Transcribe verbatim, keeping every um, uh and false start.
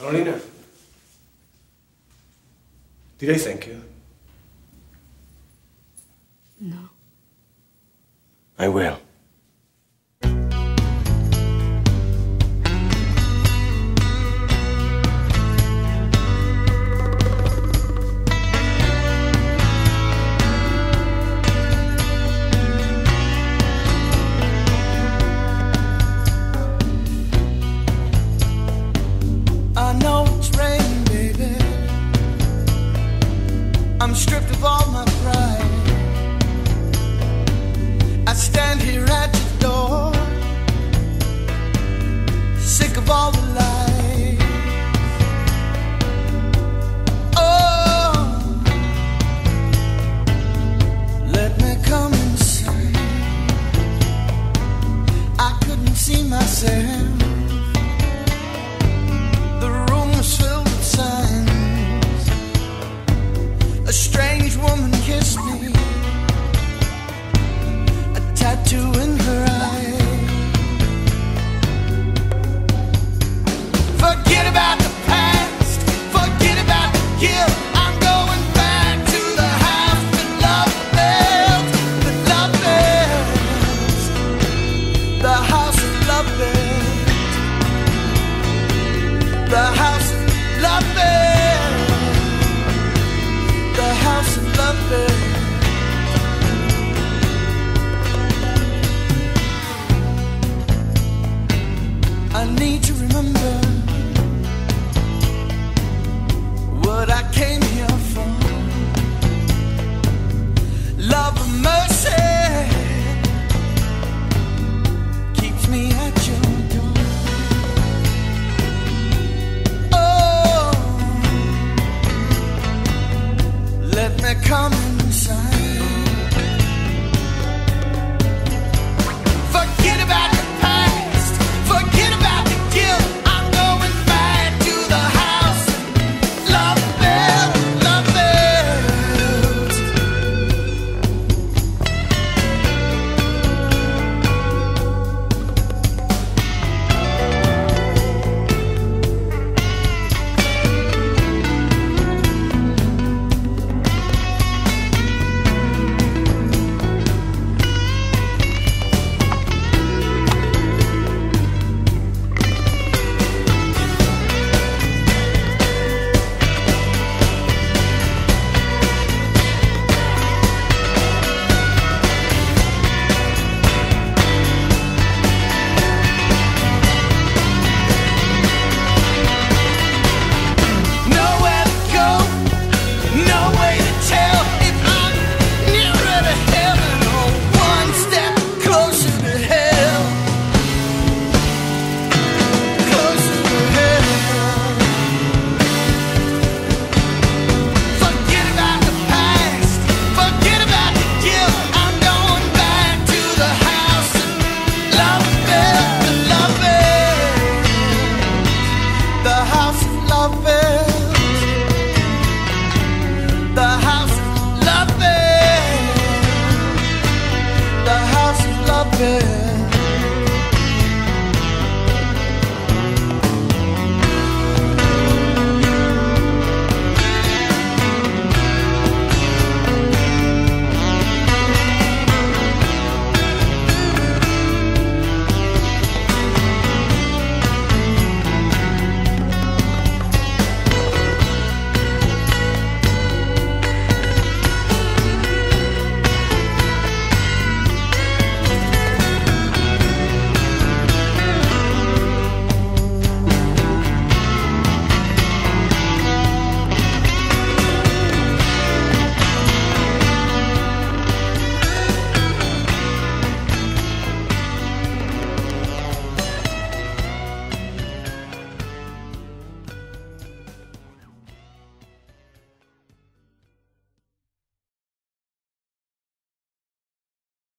Carolina, did I thank you? No. I will. I know it's raining, baby. I'm stripped of all my pride. I stand here at your door, sick of all the lies. Oh, let me come inside. I couldn't see myself. The room was filled with signs. A strange woman kissed me, a tattoo in her eye. Forget about the past, forget about the guilt. I'm going back to the house that love built, that love built. The house of love built. The house of love built. The house of love built. I need to remember